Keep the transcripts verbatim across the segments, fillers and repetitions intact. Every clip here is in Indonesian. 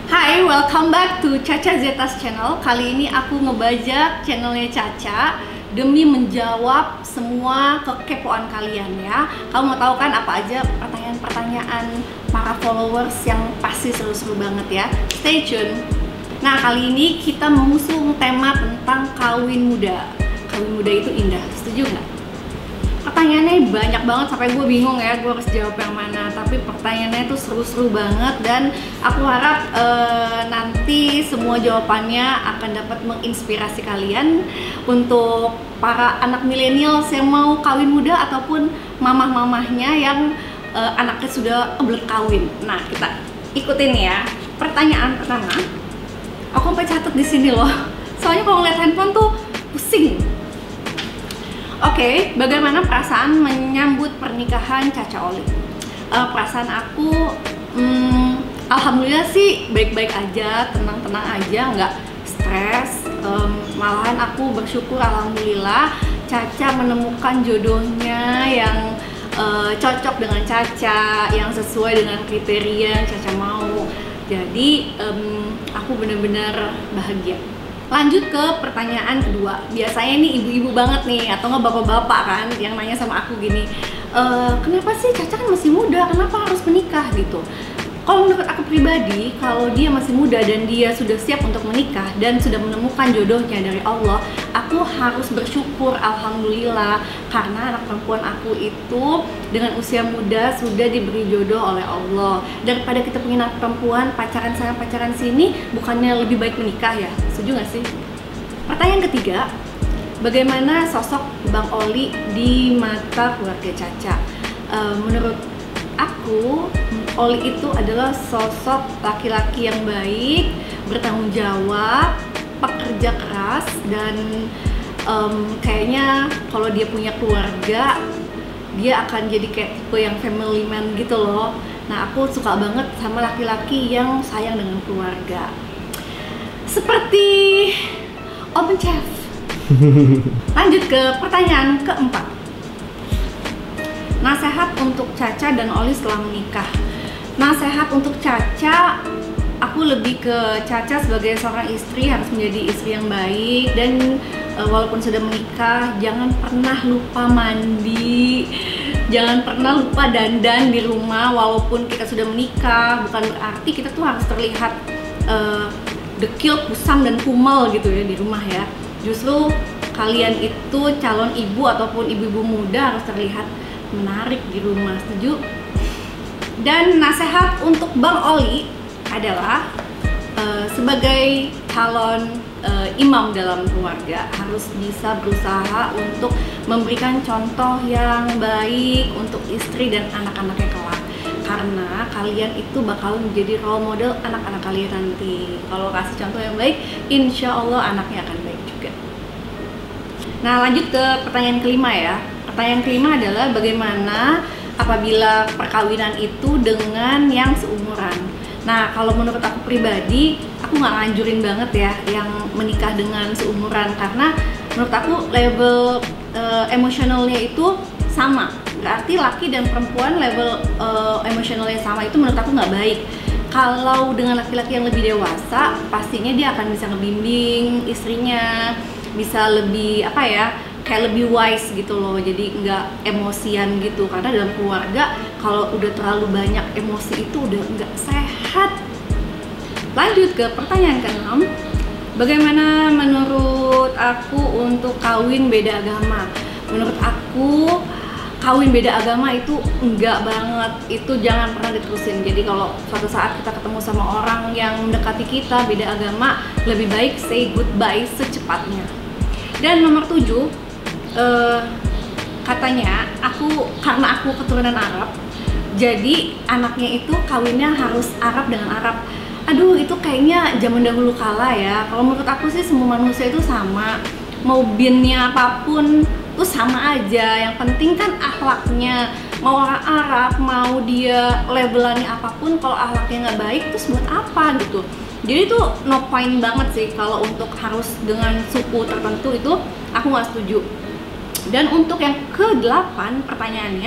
Hai, welcome back to Caca Zetas channel. Kali ini aku ngebajak channelnya Caca demi menjawab semua kekepoan kalian ya. Kamu mau tahu kan apa aja pertanyaan-pertanyaan para followers yang pasti seru-seru banget ya. Stay tune. Nah, kali ini kita mengusung tema tentang kawin muda. Kawin muda itu indah, setuju nggak? Pertanyaannya banyak banget sampai gue bingung ya, gue harus jawab yang mana. Tapi pertanyaannya itu seru-seru banget dan aku harap uh, nanti semua jawabannya akan dapat menginspirasi kalian untuk para anak milenial yang mau kawin muda ataupun mamah-mamahnya yang uh, anaknya sudah kebelet kawin. Nah, kita ikutin ya. Pertanyaan pertama, aku sampai catat di sini loh. Soalnya kalau ngeliat handphone tuh pusing. Oke, okay, bagaimana perasaan menyambut pernikahan Caca Oli? Uh, perasaan aku, um, alhamdulillah sih baik-baik aja, tenang-tenang aja, nggak stres. Um, malahan aku bersyukur alhamdulillah Caca menemukan jodohnya yang uh, cocok dengan Caca, yang sesuai dengan kriteria yang Caca mau. Jadi um, aku benar-benar bahagia. Lanjut ke pertanyaan kedua. Biasanya ini ibu-ibu banget nih, atau nggak bapak-bapak kan yang nanya sama aku gini, e, kenapa sih Caca kan masih muda, kenapa harus menikah gitu. Kalau menurut aku pribadi, kalau dia masih muda dan dia sudah siap untuk menikah dan sudah menemukan jodohnya dari Allah, aku harus bersyukur alhamdulillah karena anak perempuan aku itu dengan usia muda sudah diberi jodoh oleh Allah. Daripada kita punya anak perempuan pacaran sana pacaran sini, bukannya lebih baik menikah ya? Setuju nggak sih? Pertanyaan ketiga, bagaimana sosok Bang Oli di mata keluarga Caca? Uh, menurut aku, Oli itu adalah sosok laki-laki yang baik, bertanggung jawab, pekerja keras, dan um, kayaknya kalau dia punya keluarga, dia akan jadi kayak tipe yang family man gitu loh. Nah, aku suka banget sama laki-laki yang sayang dengan keluarga. Seperti Open Chef. Lanjut ke pertanyaan keempat. Nasihat untuk Caca dan Oli setelah menikah. Nasihat untuk Caca, aku lebih ke Caca sebagai seorang istri harus menjadi istri yang baik dan e, walaupun sudah menikah, jangan pernah lupa mandi, jangan pernah lupa dandan di rumah walaupun kita sudah menikah. Bukan berarti kita tuh harus terlihat e, dekil, kusam dan kumal gitu ya di rumah ya. Justru kalian itu calon ibu ataupun ibu-ibu muda harus terlihat menarik di rumah, setuju? Dan nasihat untuk Bang Oli adalah uh, sebagai calon uh, imam dalam keluarga harus bisa berusaha untuk memberikan contoh yang baik untuk istri dan anak-anaknya kelak, karena kalian itu bakal menjadi role model anak-anak kalian nanti. Kalau kasih contoh yang baik, insya Allah anaknya akan baik juga. Nah, lanjut ke pertanyaan kelima ya. Pertanyaan kelima adalah bagaimana apabila perkawinan itu dengan yang seumuran. Nah, kalau menurut aku pribadi, aku nggak nganjurin banget ya yang menikah dengan seumuran, karena menurut aku level uh, emosionalnya itu sama. Berarti laki dan perempuan level uh, emosionalnya sama, itu menurut aku nggak baik. Kalau dengan laki-laki yang lebih dewasa, pastinya dia akan bisa ngebimbing istrinya, bisa lebih apa ya, kayak lebih wise gitu loh, jadi nggak emosian gitu. Karena dalam keluarga kalau udah terlalu banyak emosi itu udah nggak sehat. Lanjut ke pertanyaan keenam, bagaimana menurut aku untuk kawin beda agama? Menurut aku kawin beda agama itu enggak banget, itu jangan pernah diterusin. Jadi kalau suatu saat kita ketemu sama orang yang mendekati kita beda agama, lebih baik say goodbye secepatnya. Dan nomor tujuh, Uh, katanya aku karena aku keturunan Arab, jadi anaknya itu kawinnya harus Arab dengan Arab. Aduh, itu kayaknya zaman dahulu kala ya. Kalau menurut aku sih semua manusia itu sama, mau binnya apapun tuh sama aja. Yang penting kan akhlaknya. Mau orang Arab, mau dia labelannya apapun, kalau akhlaknya nggak baik terus buat apa gitu. Jadi tuh no point banget sih kalau untuk harus dengan suku tertentu, itu aku nggak setuju. Dan untuk yang kedelapan pertanyaannya,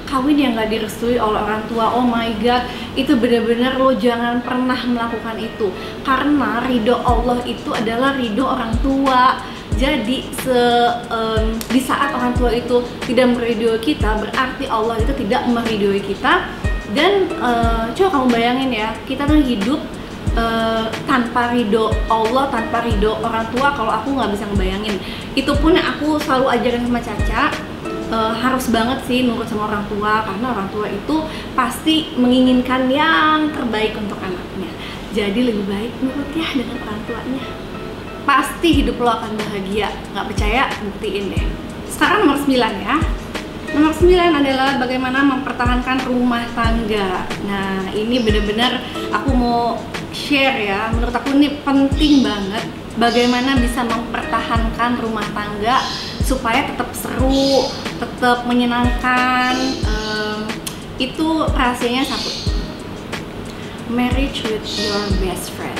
kawin yang nggak direstui oleh orang tua, oh my god, itu benar-benar lo jangan pernah melakukan itu, karena ridho Allah itu adalah ridho orang tua. Jadi se, um, di saat orang tua itu tidak meridhoi kita, berarti Allah itu tidak meridhoi kita. Dan uh, coba kamu bayangin ya, kita tuh hidup Uh, tanpa ridho Allah, tanpa ridho orang tua. Kalau aku nggak bisa ngebayangin. Itu pun yang aku selalu ajarin sama Caca, uh, harus banget sih nurut sama orang tua, karena orang tua itu pasti menginginkan yang terbaik untuk anaknya. Jadi lebih baik nurut ya dengan orang tuanya, pasti hidup lo akan bahagia. Nggak percaya? Buktiin deh. Sekarang nomor sembilan ya. Nomor sembilan adalah bagaimana mempertahankan rumah tangga. Nah, ini bener-bener aku mau share ya, menurut aku ini penting banget bagaimana bisa mempertahankan rumah tangga supaya tetap seru, tetap menyenangkan. Um, itu rahasianya satu, marriage with your best friend.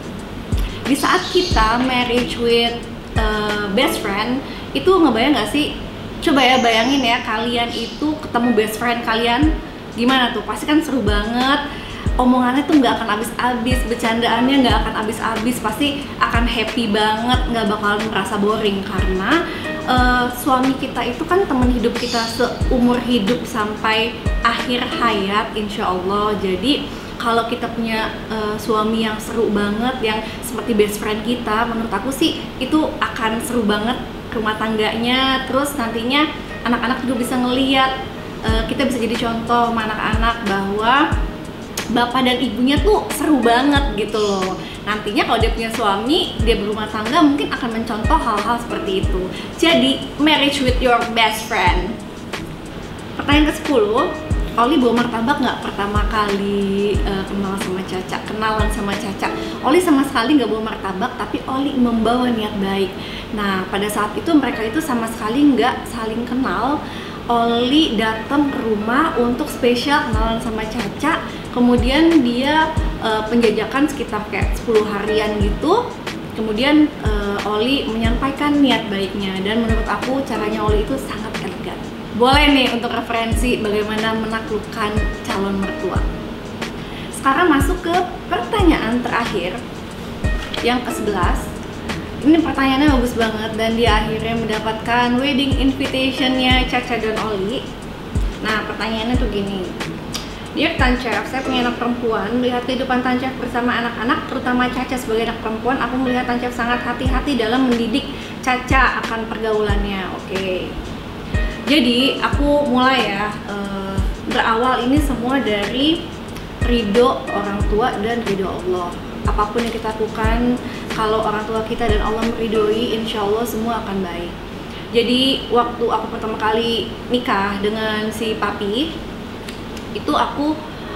Di saat kita marriage with uh, best friend, itu ngebayang gak sih? Coba ya bayangin ya, kalian itu ketemu best friend kalian, gimana tuh? Pasti kan seru banget, omongannya tuh nggak akan habis-habis, bercandaannya nggak akan habis-habis, pasti akan happy banget, nggak bakal merasa boring. Karena uh, suami kita itu kan teman hidup kita seumur hidup sampai akhir hayat insya Allah. Jadi kalau kita punya uh, suami yang seru banget, yang seperti best friend kita, menurut aku sih itu akan seru banget rumah tangganya. Terus nantinya anak-anak juga bisa ngeliat, uh, kita bisa jadi contoh sama anak-anak bahwa bapak dan ibunya tuh seru banget gitu loh. Nantinya kalau dia punya suami, dia berumah tangga, mungkin akan mencontoh hal-hal seperti itu. Jadi marriage with your best friend. Pertanyaan ke sepuluh, Oli bawa martabak nggak pertama kali uh, kenal sama Caca, kenalan sama Caca? Oli sama sekali nggak bawa martabak, tapi Oli membawa niat baik. Nah, pada saat itu mereka itu sama sekali nggak saling kenal. Oli datang ke rumah untuk spesial kenalan sama Caca. Kemudian dia uh, penjajakan sekitar kayak sepuluh harian gitu. Kemudian uh, Oli menyampaikan niat baiknya, dan menurut aku caranya Oli itu sangat elegan. Boleh nih untuk referensi bagaimana menaklukkan calon mertua. Sekarang masuk ke pertanyaan terakhir, yang ke sebelas. Ini pertanyaannya bagus banget, dan dia akhirnya mendapatkan wedding invitation-nya Caca dan Oli. Nah, pertanyaannya tuh gini. Dear Tanchef, saya punya anak perempuan. Melihat kehidupan Tanchef bersama anak-anak, terutama Caca sebagai anak perempuan, aku melihat Tanchef sangat hati-hati dalam mendidik Caca akan pergaulannya. Oke. Okay. Jadi aku mulai ya, uh, berawal ini semua dari ridho orang tua dan ridho Allah. Apapun yang kita lakukan, kalau orang tua kita dan Allah meridhoi, insya Allah semua akan baik. Jadi waktu aku pertama kali nikah dengan si papi, itu aku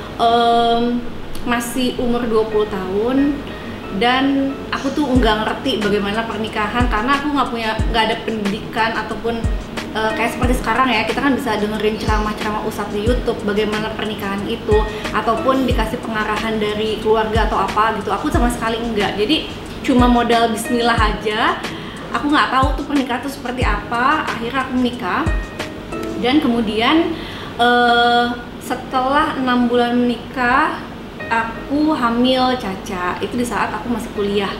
um, masih umur dua puluh tahun, dan aku tuh nggak ngerti bagaimana pernikahan, karena aku nggak punya nggak ada pendidikan ataupun Uh, kayak seperti sekarang ya, kita kan bisa dengerin ceramah-ceramah ustadz di YouTube bagaimana pernikahan itu, ataupun dikasih pengarahan dari keluarga atau apa gitu. Aku sama sekali enggak, jadi cuma modal bismillah aja. Aku nggak tahu tuh pernikahan itu seperti apa. Akhirnya aku menikah, dan kemudian uh, setelah enam bulan menikah, aku hamil Caca. Itu di saat aku masih kuliah,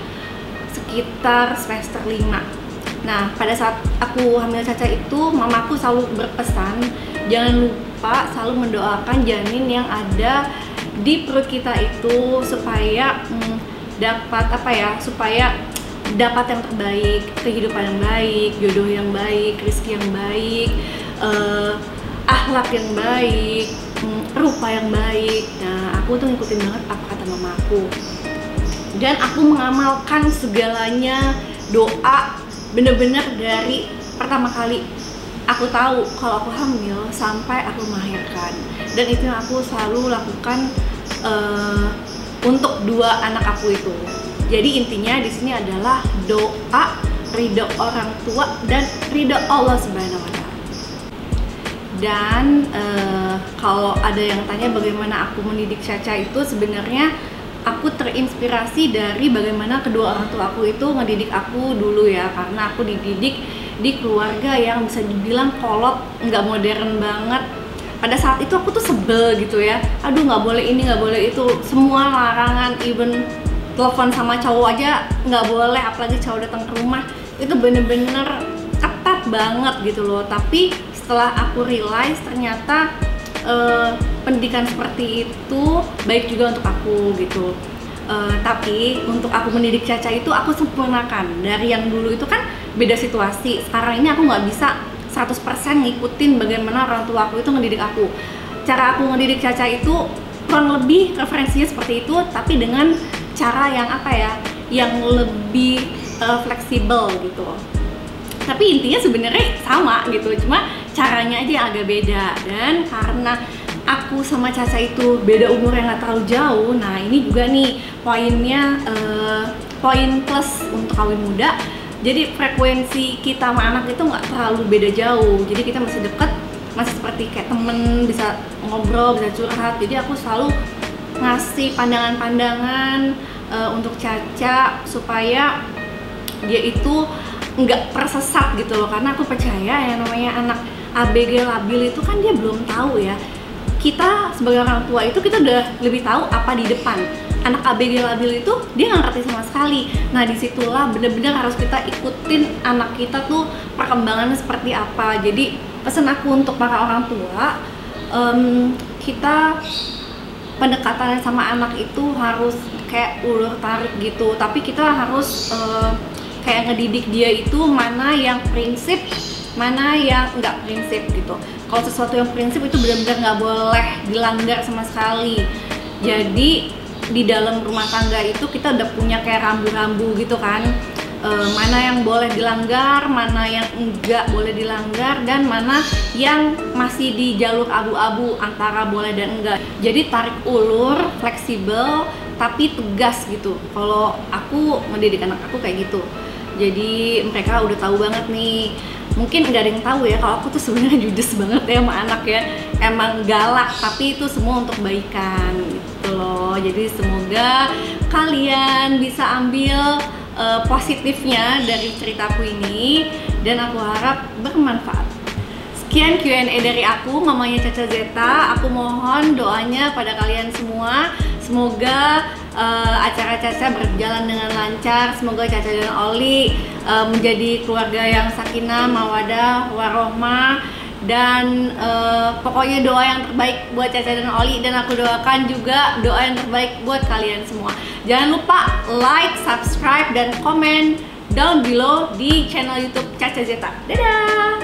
sekitar semester lima. Nah, pada saat aku hamil Caca itu, mamaku selalu berpesan, jangan lupa selalu mendoakan janin yang ada di perut kita itu supaya hmm, dapat apa ya, supaya dapat yang terbaik, kehidupan yang baik, jodoh yang baik, rezeki yang baik, uh, akhlak yang baik, hmm, rupa yang baik. Nah, aku tuh ngikutin banget apa kata mamaku, dan aku mengamalkan segalanya, doa. Bener-bener dari pertama kali aku tahu kalau aku hamil sampai aku melahirkan, dan itu yang aku selalu lakukan uh, untuk dua anak aku itu. Jadi intinya di sini adalah doa, ridho orang tua, dan ridho Allah Subhanahu Wa Taala. Dan uh, kalau ada yang tanya bagaimana aku mendidik Caca, itu sebenarnya aku terinspirasi dari bagaimana kedua orang tua aku itu ngedidik aku dulu ya, karena aku dididik di keluarga yang bisa dibilang kolot, nggak modern banget, pada saat itu aku tuh sebel gitu ya, aduh nggak boleh ini nggak boleh itu, semua larangan, even telepon sama cowok aja nggak boleh, apalagi cowok datang ke rumah, itu bener-bener ketat banget gitu loh. Tapi setelah aku realize ternyata eh, pendidikan seperti itu baik juga untuk aku gitu. Uh, tapi untuk aku mendidik Caca itu aku sempurnakan. Dari yang dulu itu kan beda situasi, sekarang ini aku nggak bisa seratus persen ngikutin bagaimana orang tua aku itu ngedidik aku. Cara aku ngedidik Caca itu kurang lebih referensinya seperti itu, tapi dengan cara yang apa ya, yang lebih uh, fleksibel gitu. Tapi intinya sebenarnya sama gitu, cuma caranya aja yang agak beda. Dan karena aku sama Caca itu beda umur yang gak terlalu jauh, nah ini juga nih poinnya, uh, poin plus untuk kawin muda. Jadi frekuensi kita sama anak itu nggak terlalu beda jauh, jadi kita masih deket, masih seperti kayak temen, bisa ngobrol, bisa curhat. Jadi aku selalu ngasih pandangan-pandangan uh, untuk Caca supaya dia itu nggak tersesat gitu loh, karena aku percaya yang namanya anak A B G labil itu kan dia belum tahu ya. Kita sebagai orang tua itu kita udah lebih tahu apa di depan. Anak A B G labil itu dia nggak ngerti sama sekali. Nah disitulah bener-bener harus kita ikutin anak kita tuh perkembangannya seperti apa. Jadi pesan aku untuk para orang tua, um, kita pendekatannya sama anak itu harus kayak ulur tarik gitu. Tapi kita harus uh, kayak ngedidik dia itu mana yang prinsip, mana yang nggak prinsip gitu. Kalau sesuatu yang prinsip itu benar-benar nggak boleh dilanggar sama sekali. Jadi di dalam rumah tangga itu kita udah punya kayak rambu-rambu gitu kan, e, mana yang boleh dilanggar, mana yang enggak boleh dilanggar, dan mana yang masih di jalur abu-abu antara boleh dan enggak. Jadi tarik ulur, fleksibel, tapi tegas gitu. Kalau aku mendidik anak aku kayak gitu. Jadi mereka udah tahu banget nih. Mungkin nggak ada yang tahu ya kalau aku tuh sebenarnya judes banget ya sama anak ya, emang galak, tapi itu semua untuk kebaikan gitu loh. Jadi semoga kalian bisa ambil uh, positifnya dari ceritaku ini, dan aku harap bermanfaat. Sekian Q and A dari aku, mamanya Caca Zeta. Aku mohon doanya pada kalian semua. Semoga uh, acara Caca berjalan dengan lancar. Semoga Caca dan Oli uh, menjadi keluarga yang sakinah, mawadah, warohmah, dan uh, pokoknya doa yang terbaik buat Caca dan Oli. Dan aku doakan juga doa yang terbaik buat kalian semua. Jangan lupa like, subscribe, dan komen down below di channel YouTube Caca Zeta. Dadah!